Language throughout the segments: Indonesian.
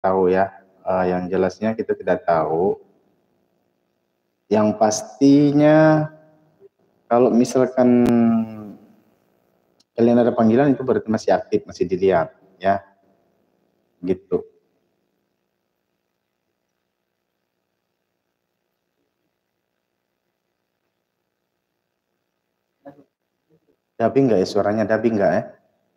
tahu ya. Yang jelasnya kita tidak tahu. Yang pastinya kalau misalkan kalian ada panggilan itu berarti masih aktif, masih dilihat ya. Gitu. Dubbing nggak ya suaranya? Dubbing nggak ya?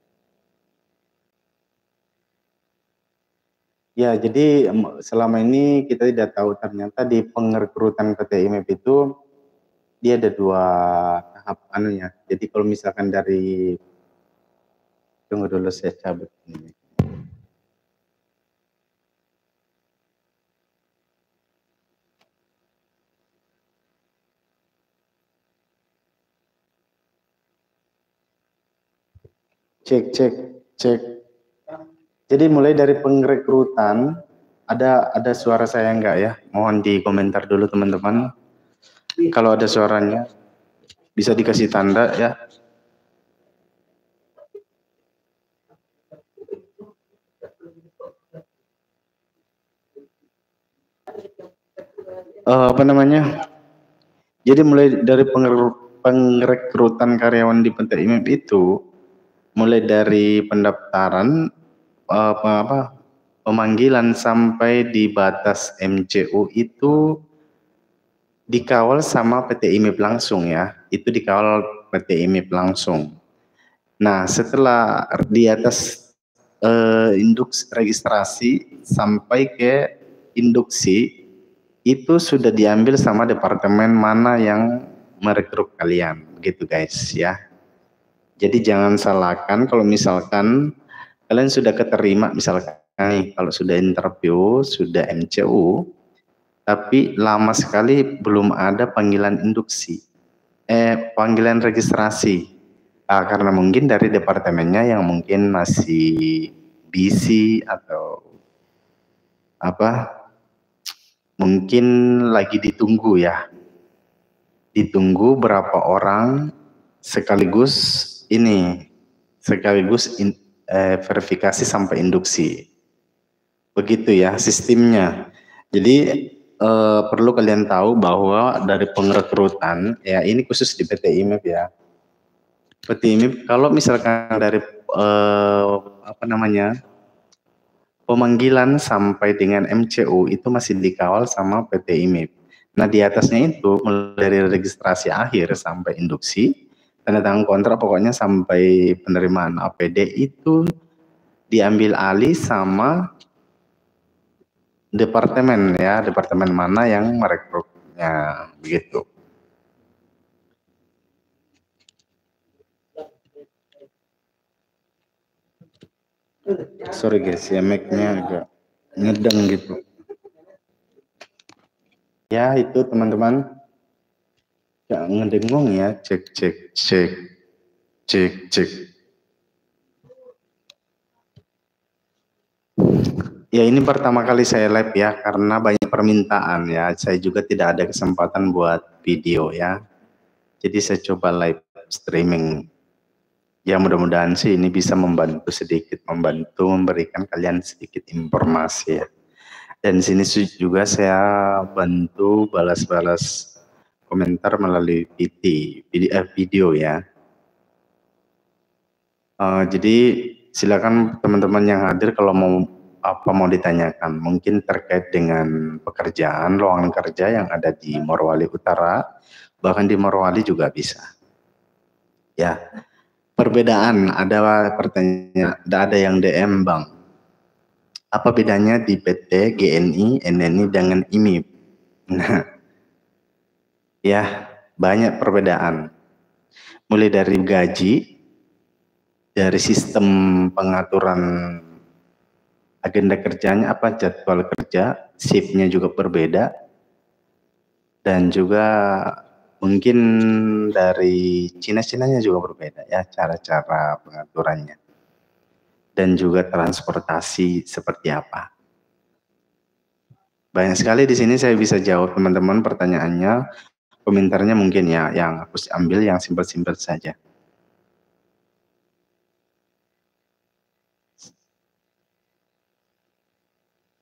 Ya, jadi selama ini kita tidak tahu ternyata di pengrekrutan PT IMEP itu dia ada 2 tahap anunya. Jadi kalau misalkan dari, tunggu dulu saya cabut ini. Cek. Jadi mulai dari pengrekrutan, ada suara saya enggak ya? Mohon di komentar dulu teman-teman. Kalau ada suaranya, bisa dikasih tanda ya. Apa namanya? Jadi mulai dari pengrekrutan karyawan di PT IMEP itu, mulai dari pendaftaran, pemanggilan sampai di batas MCU itu dikawal sama PT IMEP langsung ya. Itu dikawal PT IMEP langsung. Nah, setelah di atas induksi registrasi sampai ke induksi itu sudah diambil sama departemen mana yang merekrut kalian, gitu guys ya. Jadi jangan salahkan kalau misalkan kalian sudah keterima, misalkan nih kalau sudah interview, sudah MCU, tapi lama sekali belum ada panggilan induksi, panggilan registrasi. Karena mungkin dari departemennya yang mungkin masih busy atau apa, mungkin lagi ditunggu ya. Ditunggu berapa orang sekaligus verifikasi sampai induksi. Begitu ya sistemnya. Jadi perlu kalian tahu bahwa dari pengrekrutan, ya ini khusus di PT IMEP ya. PT IMEP kalau misalkan dari pemanggilan sampai dengan MCU itu masih dikawal sama PT IMEP. Nah di atasnya itu mulai dari registrasi akhir sampai induksi, tanda tangan kontrak pokoknya sampai penerimaan APD itu diambil alih sama departemen ya, departemen mana yang merekrutnya begitu. Sorry guys ya, mic-nya agak ngedeng gitu. Ya itu teman-teman, ya ngedengong ya, cek. Ya ini pertama kali saya live ya, karena banyak permintaan ya, saya juga tidak ada kesempatan buat video ya. Jadi saya coba live streaming. Ya mudah-mudahan sih ini bisa membantu memberikan kalian sedikit informasi ya. Dan sini juga saya bantu balas-balas komentar melalui video ya. Jadi silakan teman-teman yang hadir kalau mau ditanyakan, mungkin terkait dengan pekerjaan, lowongan kerja yang ada di Morowali Utara, bahkan di Morowali juga bisa. Ya. Perbedaan, ada pertanyaan, ada yang DM Bang. Apa bedanya di PT, GNI, NNI dengan IMIP? Nah, ya banyak perbedaan. Mulai dari gaji, dari sistem pengaturan agenda kerjanya, jadwal kerja, shiftnya juga berbeda, dan juga mungkin dari Cina-Cinanya juga berbeda ya cara-cara pengaturannya. Dan juga transportasi seperti apa. Banyak sekali di sini saya bisa jawab teman-teman pertanyaannya, komentarnya mungkin ya yang aku ambil yang simpel-simpel saja.